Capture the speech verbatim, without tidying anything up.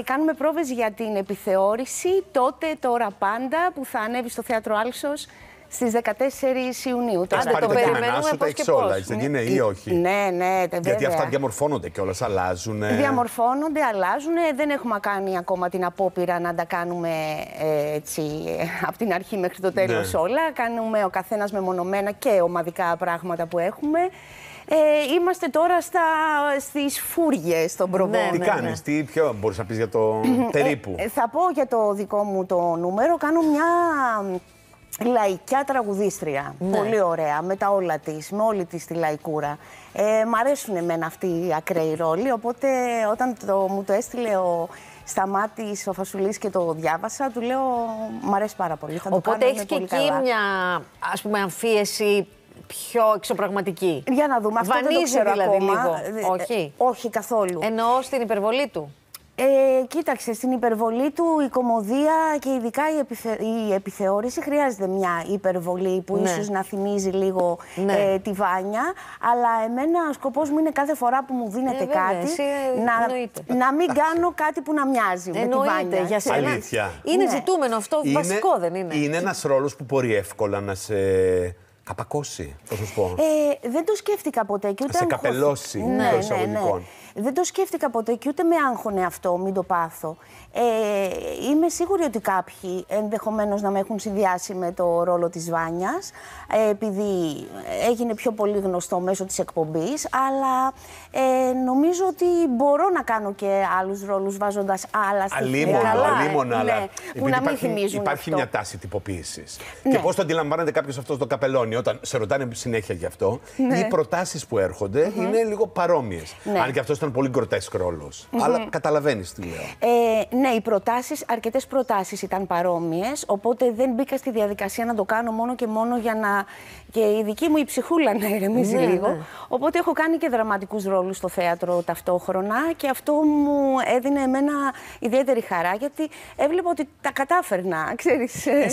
κάνουμε πρόβες για την επιθεώρηση τότε, τώρα, πάντα, που θα ανέβει στο Θέατρο Άλσος στις δεκατέσσερις Ιουνίου. Έχεις πάρει τα κείμενά σου, τα έχεις όλα, δεν είναι ή όχι? Ναι, ναι, βέβαια. Γιατί αυτά διαμορφώνονται κιόλας, αλλάζουν. Διαμορφώνονται, αλλάζουν. Δεν έχουμε κάνει ακόμα την απόπειρα να τα κάνουμε ε, έτσι από την αρχή μέχρι το τέλος ναι. όλα. Κάνουμε ο καθένας μεμονωμένα και ομαδικά πράγματα που έχουμε. Ε, είμαστε τώρα στα, στις φούργες των προβών. Ναι, τι ναι, κάνεις, ναι. τι πιο μπορείς να πεις για το περίπου? Ε, θα πω για το δικό μου το νούμερο. Κάνω μια λαϊκιά τραγουδίστρια. Ναι. Πολύ ωραία, με τα όλα της, με όλη της τη λαϊκούρα. Ε, μ' αρέσουν εμένα αυτοί οι ακραίοι ρόλοι, οπότε όταν το, μου το έστειλε ο Σταμάτης, ο Φασουλής και το διάβασα, του λέω μ' αρέσει πάρα πολύ. Θα οπότε έχεις και εκεί καλά. μια, ας πούμε, αμφίεση πιο εξωπραγματική. Για να δούμε, αυτό Βανίζει, δεν το ξέρω δηλαδή ακόμα. λίγο. Όχι. Ε, όχι καθόλου. Εννοώ στην υπερβολή του. Ε, κοίταξε, στην υπερβολή του η κωμωδία και ειδικά η, επιθε... η επιθεώρηση χρειάζεται μια υπερβολή που ναι. ίσως να θυμίζει λίγο ναι. ε, τη Βάνια. Αλλά εμένα ο σκοπός μου είναι κάθε φορά που μου δίνεται ε, κάτι εσύ, να... να μην κάνω κάτι που να μοιάζει εννοείται, με τη Βάνια. Για σένα. Αλήθεια. Είναι ναι. ζητούμενο αυτό, είναι, βασικό δεν είναι? Είναι ένας ρόλος που μπορεί εύκολα να σε καπακώσει, πώς σου πω. Ε, δεν το σκέφτηκα ποτέ. Και ούτε σε καπελώσει ναι, ναι, εισαγωγικών. ναι. Δεν το σκέφτηκα ποτέ και ούτε με άγχωνε αυτό, μην το πάθω. Ε, είμαι σίγουρη ότι κάποιοι ενδεχομένως να με έχουν συνδυάσει με το ρόλο της Βάνιας, ε, επειδή έγινε πιο πολύ γνωστό μέσω της εκπομπής, αλλά ε, νομίζω ότι μπορώ να κάνω και άλλους ρόλους βάζοντας άλλα στοιχεία. Αλίμονο, αλίμονο, ναι, αλλά που να μην θυμίζουν υπάρχει αυτό. μια τάση τυποποίησης. Ναι. Και πώς το αντιλαμβάνεται κάποιος αυτό στο καπελόνι, όταν σε ρωτάνε συνέχεια γι' αυτό, ναι. οι προτάσεις που έρχονται mm-hmm. είναι λίγο παρόμοιες. Ναι. Αν και αυτό ήταν πολύ γκροτέσκ ρόλος. Mm-hmm. Αλλά καταλαβαίνεις τι λέω. Ε, ναι, οι προτάσεις, αρκετές προτάσεις ήταν παρόμοιες, οπότε δεν μπήκα στη διαδικασία να το κάνω μόνο και μόνο για να. Και η δική μου η ψυχούλα να ηρεμήσει ναι, λίγο. Ναι. Οπότε έχω κάνει και δραματικούς ρόλους στο θέατρο ταυτόχρονα και αυτό μου έδινε εμένα ιδιαίτερη χαρά, γιατί έβλεπα ότι τα κατάφερνα, ξέρεις.